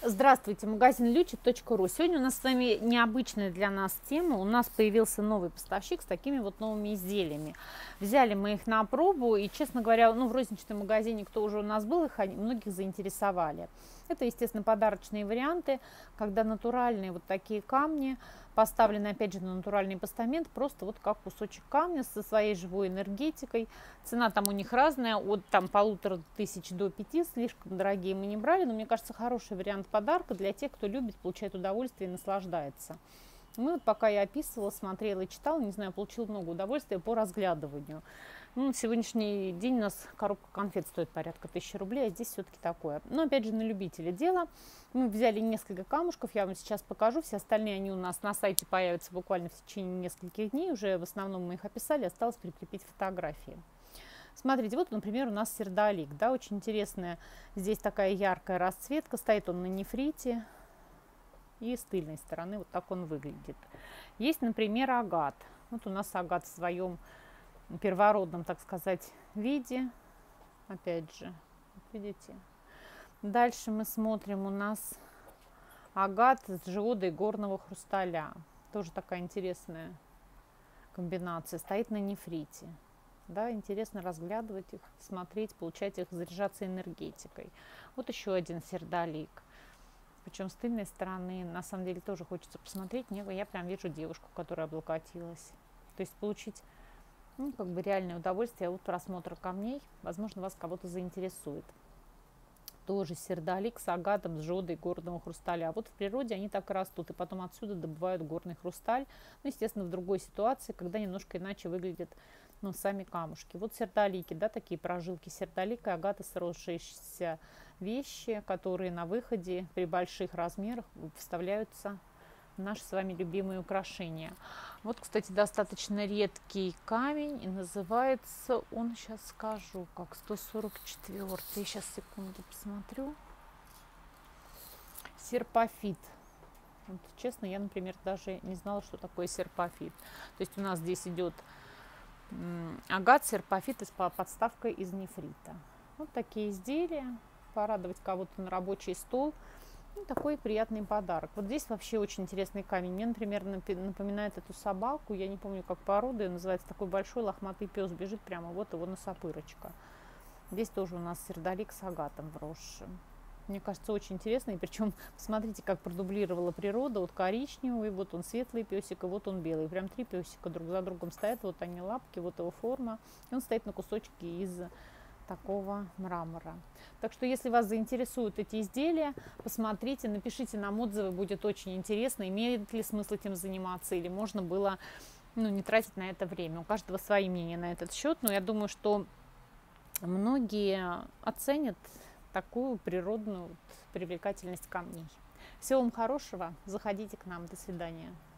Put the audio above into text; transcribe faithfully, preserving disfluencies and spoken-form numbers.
Здравствуйте, магазин лючик точка ру. Сегодня у нас с вами необычная для нас тема. У нас появился новый поставщик с такими вот новыми изделиями. Взяли мы их на пробу, и, честно говоря, ну, в розничном магазине, кто уже у нас был, их они, многих заинтересовали. Это, естественно, подарочные варианты, когда натуральные вот такие камни, поставлены, опять же, на натуральный постамент, просто вот как кусочек камня со своей живой энергетикой. Цена там у них разная, от там полутора тысяч до пяти, слишком дорогие мы не брали, но мне кажется, хороший вариант подарка для тех, кто любит, получает удовольствие и наслаждается. Ну, вот пока я описывала, смотрела и читала, не знаю, получила много удовольствия по разглядыванию. Ну, на сегодняшний день у нас коробка конфет стоит порядка тысячи рублей, а здесь все-таки такое. Но, опять же, на любителя дело. Мы взяли несколько камушков, я вам сейчас покажу. Все остальные они у нас на сайте появятся буквально в течение нескольких дней. Уже в основном мы их описали, осталось прикрепить фотографии. Смотрите, вот, например, у нас сердолик, да, очень интересная. Здесь такая яркая расцветка, стоит он на нефрите. И с тыльной стороны вот так он выглядит. Есть, например, агат. Вот у нас агат в своем первородном, так сказать, виде. Опять же, видите. Дальше мы смотрим, у нас агат с жиодой горного хрусталя. Тоже такая интересная комбинация. Стоит на нефрите. Да, интересно разглядывать их, смотреть, получать их, заряжаться энергетикой. Вот еще один сердолик. Причем с тыльной стороны, на самом деле, тоже хочется посмотреть. Мне, я прям вижу девушку, которая облокотилась. То есть получить, ну, как бы реальное удовольствие от просмотра камней. Возможно, вас кого-то заинтересует. Тоже сердолик с агатом, с жодой горного хрусталя. А вот в природе они так и растут. И потом отсюда добывают горный хрусталь. Ну, естественно, в другой ситуации, когда немножко иначе выглядят, ну, сами камушки. Вот сердолики, да, такие прожилки сердолика, агата, сросшиеся вещи, которые на выходе при больших размерах вставляются в наши с вами любимые украшения. Вот, кстати, достаточно редкий камень, и называется он, сейчас скажу, как сто сорок четвёртый, сейчас секунду посмотрю, серпофит. Вот, честно, я, например, даже не знала, что такое серпофит. То есть у нас здесь идет агат, серпофит с подставкой из нефрита. Вот такие изделия. Порадовать кого-то на рабочий стол. Ну, такой приятный подарок. Вот здесь вообще очень интересный камень. Мне, например, напоминает эту собаку. Я не помню, как порода ее называется. Такой большой лохматый пес бежит прямо. Вот его носопырочка. Здесь тоже у нас сердолик с агатом вросшим. Мне кажется, очень интересно. И причем, посмотрите, как продублировала природа. Вот коричневый, вот он светлый песик, и вот он белый. Прям три песика друг за другом стоят. Вот они лапки, вот его форма. И он стоит на кусочке из такого мрамора. Так что, если вас заинтересуют эти изделия, посмотрите, напишите нам отзывы, будет очень интересно, имеет ли смысл этим заниматься, или можно было, ну, не тратить на это время. У каждого свои мнения на этот счет, но я думаю, что многие оценят такую природную привлекательность камней. Всего вам хорошего, заходите к нам, до свидания.